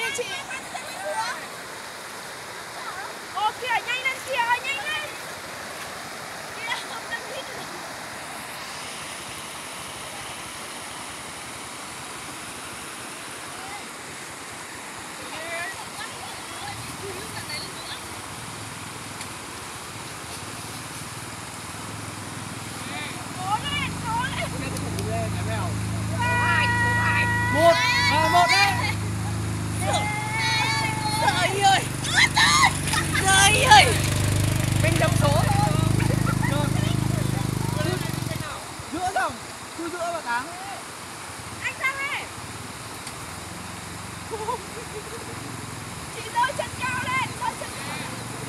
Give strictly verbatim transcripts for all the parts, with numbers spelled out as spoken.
kìa chị. Ô kìa, nhanh lên kìa, nhanh lên. Kìa, không đang hít. Một, à, một đấy. Trời ơi. Trời ơi. Mình đọc số thôi. Giữa dòng, cứ giữa và thắng. Anh sang đây. Chị giơ chân cao lên, giơ chân cao.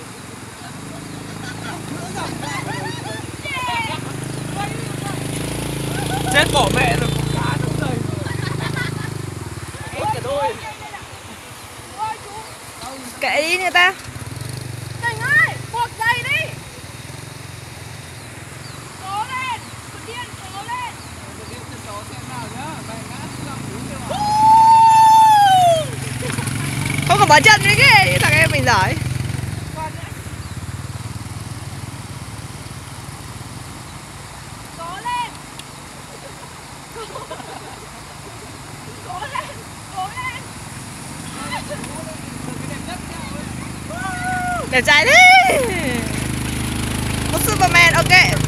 Giữa dòng. Yeah. Chết bỏ mẹ rồi, con cá trong giày rồi. Hết cả đôi. Kệ đi người ta. Tỉnh ơi, buộc giày đi. Cố lên, cứ điên cố lên. Không còn bỏ chân nữa ghê, thằng em mình giỏi. Cố lên. Cố lên, cố lên. Đẹp trai đi. Một Superman, ok.